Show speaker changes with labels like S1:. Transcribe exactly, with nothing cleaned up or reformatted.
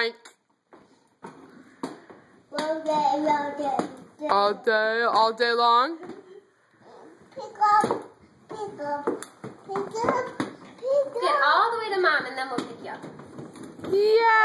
S1: Frank?
S2: All day, all day.
S1: All day, all day long?
S2: Pick up, pick up, pick up, pick up.
S3: Get all the way to Mom and then we'll pick you up.
S1: Yeah.